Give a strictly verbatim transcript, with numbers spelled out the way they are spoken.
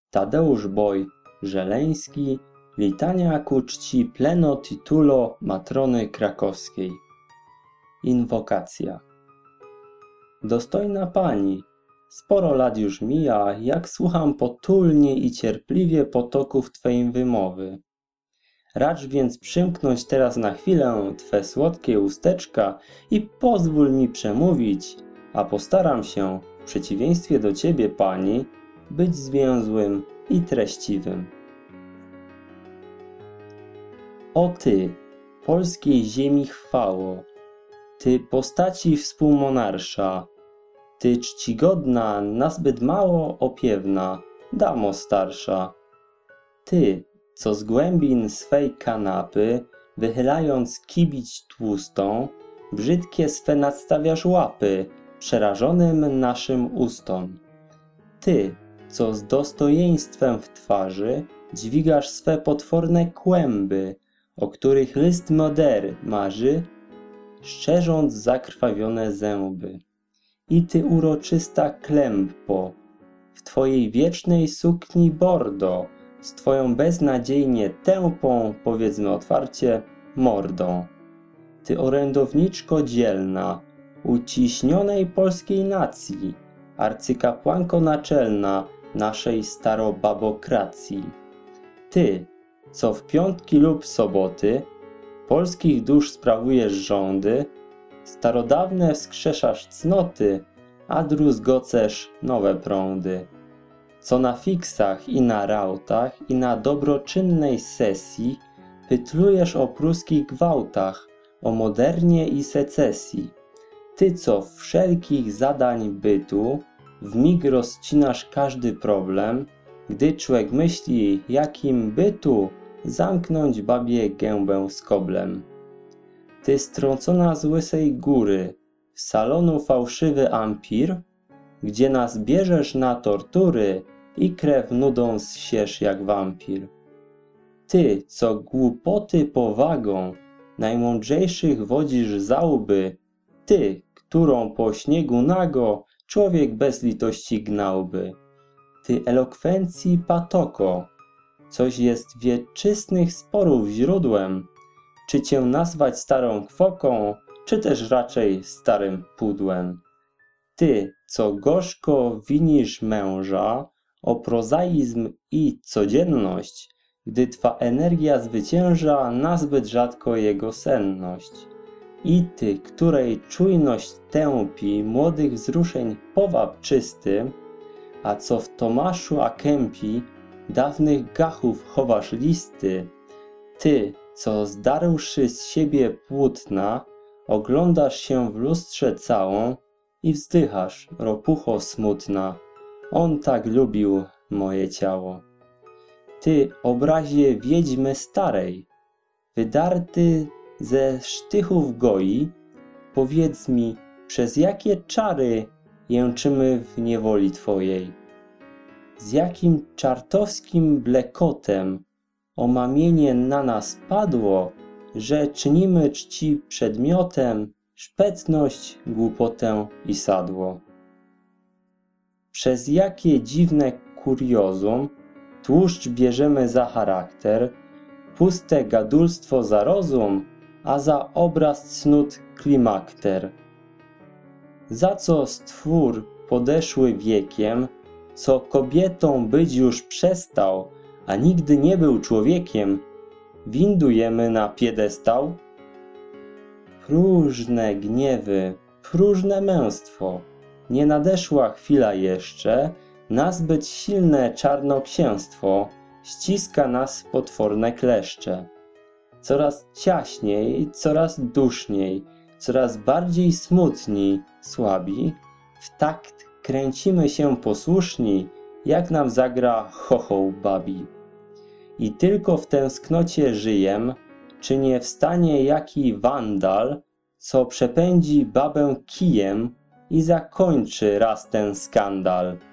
Tadeusz Boj, Żeleński, litania ku czci pleno titulo matrony krakowskiej. Inwokacja. Dostojna pani, sporo lat już mija, jak słucham potulnie i cierpliwie potoków twej wymowy. Racz więc przymknąć teraz na chwilę twe słodkie usteczka i pozwól mi przemówić, a postaram się, w przeciwieństwie do ciebie, pani, być zwięzłym i treściwym. O ty, polskiej ziemi chwało, ty postaci współmonarsza, ty czcigodna, nazbyt mało opiewna, damo starsza, ty, co z głębin swej kanapy, wychylając kibić tłustą, brzydkie swe nadstawiasz łapy przerażonym naszym ustom. Ty, co z dostojeństwem w twarzy dźwigasz swe potworne kłęby, o których list moder marzy, szczerząc zakrwawione zęby. I ty uroczysta klępo, w twojej wiecznej sukni bordo, z twoją beznadziejnie tępą, powiedzmy otwarcie, mordą. Ty orędowniczko dzielna, uciśnionej polskiej nacji, arcykapłanko naczelna naszej starobabokracji. Ty, co w piątki lub soboty polskich dusz sprawujesz rządy, starodawne wskrzeszasz cnoty, a druzgocesz nowe prądy. Co na fiksach i na rautach i na dobroczynnej sesji pytlujesz o pruskich gwałtach, o modernie i secesji. Ty, co w wszelkich zadań bytu wmig rozcinasz każdy problem, gdy człowiek myśli, jakim bytu zamknąć babie gębę skoblem. Ty, strącona z łysej góry, w salonu fałszywy ampir, gdzie nas bierzesz na tortury i krew nudą zsiesz jak wampir. Ty, co głupoty powagą najmądrzejszych wodzisz za łby, ty, którą po śniegu nago człowiek bez litości gnałby. Ty, elokwencji patoko, coś jest wieczystnych sporów źródłem, czy cię nazwać starą kwoką, czy też raczej starym pudłem. Ty, co gorzko winisz męża o prozaizm i codzienność, gdy twa energia zwycięża nazbyt rzadko jego senność. I ty, której czujność tępi młodych wzruszeń powab czysty, a co w Tomaszu a Kępi dawnych gachów chowasz listy, ty, co zdarłszy z siebie płótna, oglądasz się w lustrze całą i wzdychasz, ropucho smutna, on tak lubił moje ciało. Ty, obrazie wiedźmy starej, wydarty ze sztychów goi, powiedz mi, przez jakie czary jęczymy w niewoli twojej? Z jakim czartowskim blekotem omamienie na nas padło, że czynimy czci przedmiotem szpetność, głupotę i sadło? Przez jakie dziwne kuriozum tłuszcz bierzemy za charakter, puste gadulstwo za rozum, a za obraz cnót klimakter? Za co stwór podeszły wiekiem, co kobietą być już przestał, a nigdy nie był człowiekiem, windujemy na piedestał? Próżne gniewy, próżne męstwo, nie nadeszła chwila jeszcze, na zbyt silne czarnoksięstwo ściska nas potworne kleszcze. Coraz ciaśniej, coraz duszniej, coraz bardziej smutni, słabi, w takt kręcimy się posłuszni, jak nam zagra chochoł babi. I tylko w tęsknocie żyjem, czy nie wstanie jaki wandal, co przepędzi babę kijem i zakończy raz ten skandal.